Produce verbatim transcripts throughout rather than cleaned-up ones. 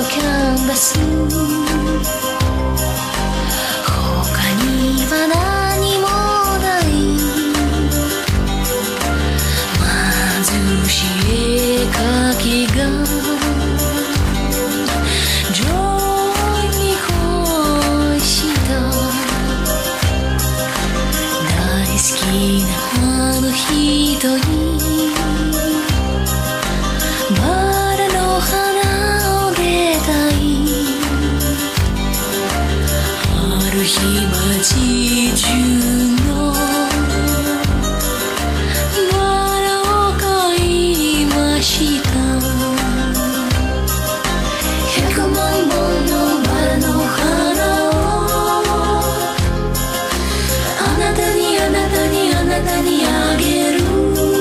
キャンバス、他には何もない貧しい絵描きがジョイに恋した大好きなあの人にバラの花をあげたい。ある日街中のバラを買いました。百万本のバラの花をあなたにあなたにあなたにあげる。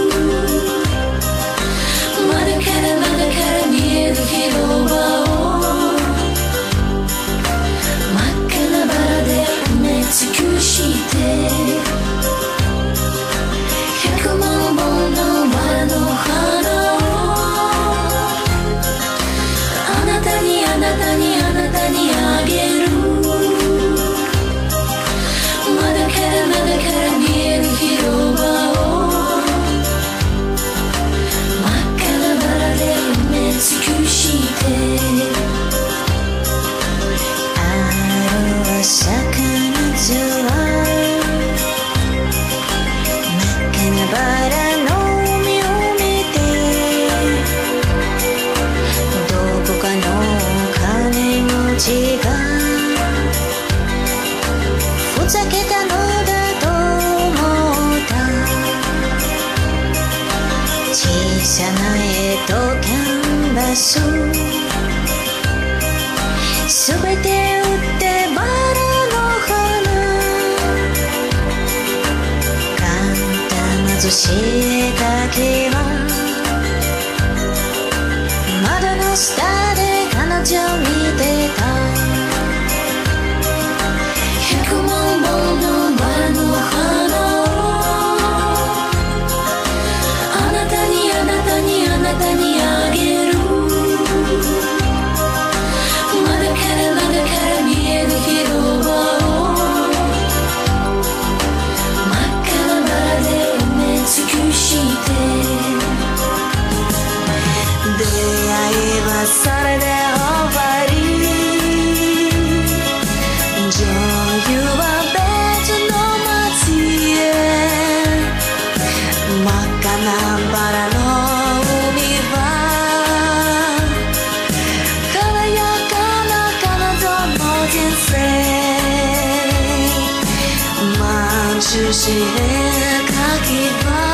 窓から窓から見える広場を真っ赤なバラで埋め尽くして、百万本のバラの花をあなたにあなたにあなたにあげる。窓から窓から見える広場を真っ赤なバラで埋め尽くして、ある朝彼女は真っ赤なバラの海を見て、どこかの金持ちがふざけたのだと思った。小さな絵とキャンバスすべて売ってバラの花、簡単貧しい絵だけは窓の下で彼女見てた。百万本のバラの花をあなたにあなたにあなたにあげる。窓から窓から見える広場を真っ赤なバラで埋め尽くして、出会いはそれで終わり。女優は別の街へ、真っ赤なバラの海は軽やかな彼女の人生。貧しい絵描きは